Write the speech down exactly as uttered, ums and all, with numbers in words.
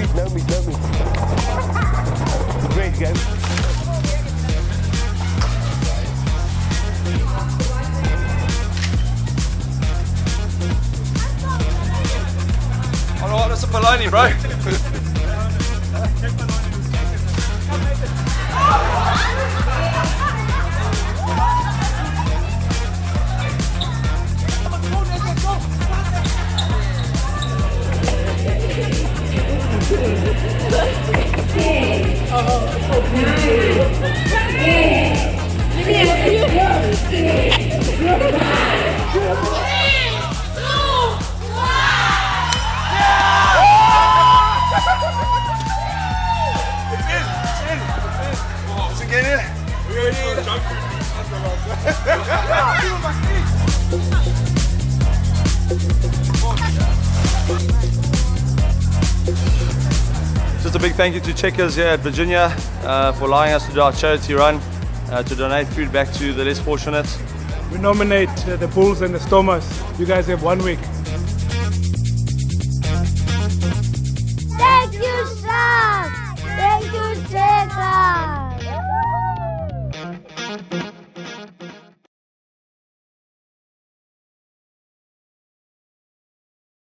meat, no meat, no meat. Great game. Oh no, that's a bologna, bro. Just a big thank you to Checkers here at Virginia uh, for allowing us to do our charity run uh, to donate food back to the less fortunate. We nominate uh, the Bulls and the Stormers. You guys have one week.